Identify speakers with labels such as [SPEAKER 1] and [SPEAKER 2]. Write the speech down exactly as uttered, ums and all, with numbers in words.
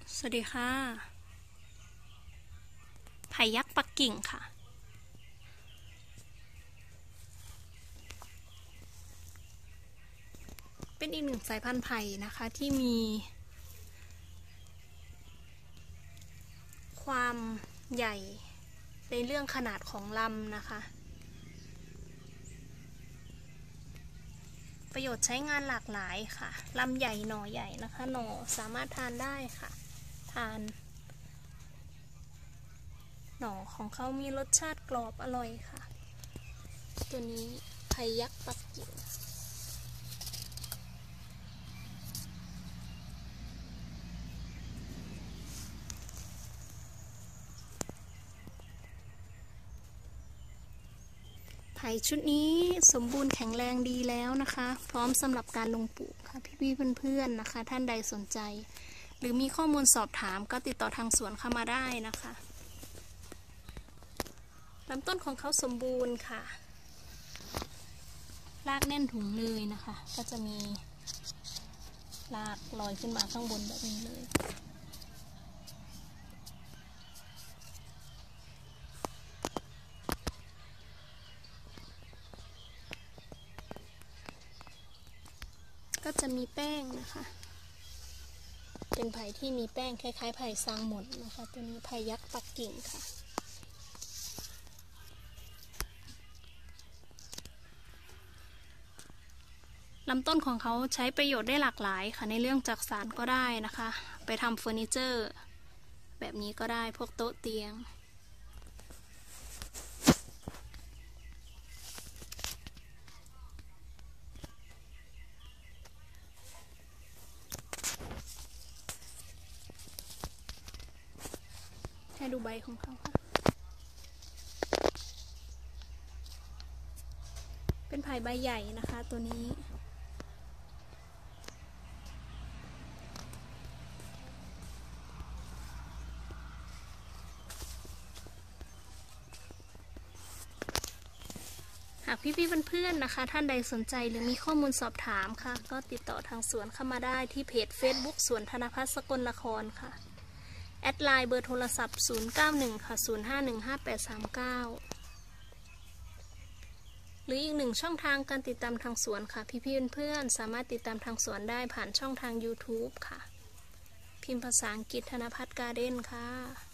[SPEAKER 1] สวัสดีค่ะไผ่ยักษ์ปักกิ่งค่ะเป็นอีกหนึ่งสายพันธุ์ไผ่นะคะที่มีความใหญ่ในเรื่องขนาดของลำนะคะประโยชน์ใช้งานหลากหลายค่ะลำใหญ่หน่อใหญ่นะคะหน่อสามารถทานได้ค่ะทานหน่อของเขามีรสชาติกรอบอร่อยค่ะตัวนี้ไผ่ยักษ์ปักกิ่งไผ่ชุดนี้สมบูรณ์แข็งแรงดีแล้วนะคะพร้อมสำหรับการลงปลูกค่ะพี่ๆเพื่อนๆนะคะท่านใดสนใจหรือมีข้อมูลสอบถามก็ติดต่อทางสวนเข้ามาได้นะคะลำต้นของเขาสมบูรณ์ค่ะรากแน่นถุงเลยนะคะก็จะมีรากลอยขึ้นมาข้างบนแบบนี้เลยก็จะมีแป้งนะคะเป็นไผ่ที่มีแป้งคล้ายๆไผ่ซางหมดนะคะตัวนี้ไผ่ยักษ์ปักกิ่งค่ะลำต้นของเขาใช้ประโยชน์ได้หลากหลายค่ะในเรื่องจักสานก็ได้นะคะไปทำเฟอร์นิเจอร์แบบนี้ก็ได้พวกโต๊ะเตียงให้ดูใบของเขาค่ะเป็นไผ่ใบใหญ่นะคะตัวนี้หากพี่ๆเพื่อนๆนะคะท่านใดสนใจหรือมีข้อมูลสอบถามค่ะก็ติดต่อทางสวนเข้ามาได้ที่เพจ เฟซบุ๊ก สวนธนพัฒน์สกลนครค่ะแอดไลน์เบอร์โทรศัพท์ศูนย์เก้าหนึ่งค่ะศูนย์ห้าหนึ่งห้าแปดสามเก้าหรืออีกหนึ่งช่องทางการติดตามทางสวนค่ะพี่ๆเพื่อนๆสามารถติดตามทางสวนได้ผ่านช่องทาง ยูทูบ ค่ะพิมพ์ภาษาอังกฤษธนพัฒน์การ์เด้นค่ะ